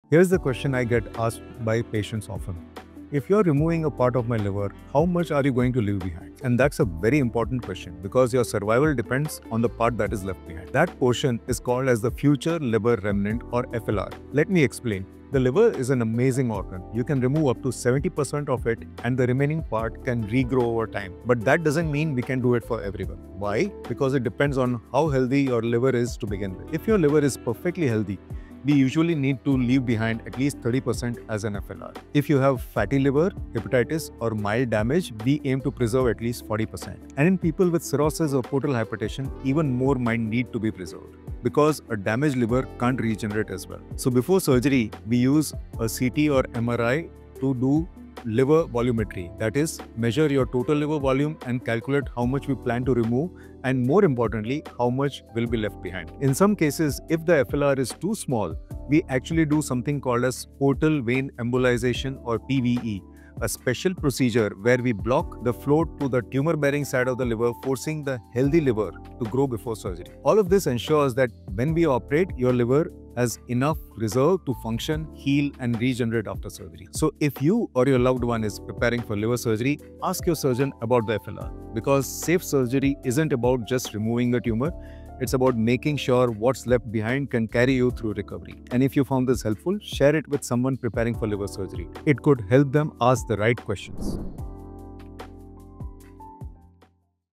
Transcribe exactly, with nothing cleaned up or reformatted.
Here's the question I get asked by patients often. If you're removing a part of my liver, how much are you going to leave behind? And that's a very important question because your survival depends on the part that is left behind. That portion is called as the future liver remnant or F L R. Let me explain. The liver is an amazing organ. You can remove up to seventy percent of it and the remaining part can regrow over time. But that doesn't mean we can do it for everyone. Why? Because it depends on how healthy your liver is to begin with. If your liver is perfectly healthy, we usually need to leave behind at least thirty percent as an F L R. If you have fatty liver, hepatitis or mild damage, we aim to preserve at least forty percent. And in people with cirrhosis or portal hypertension, even more might need to be preserved because a damaged liver can't regenerate as well. So before surgery, we use a C T or M R I to do liver volumetry, that is, measure your total liver volume and calculate how much we plan to remove and, more importantly, how much will be left behind. In some cases, if the F L R is too small, we actually do something called as portal vein embolization or P V E, a special procedure where we block the flow to the tumor-bearing side of the liver, forcing the healthy liver to grow before surgery. All of this ensures that when we operate, your liver has enough reserve to function, heal and regenerate after surgery. So if you or your loved one is preparing for liver surgery, ask your surgeon about the F L R because safe surgery isn't about just removing the tumor. It's about making sure what's left behind can carry you through recovery. And if you found this helpful, share it with someone preparing for liver surgery. It could help them ask the right questions.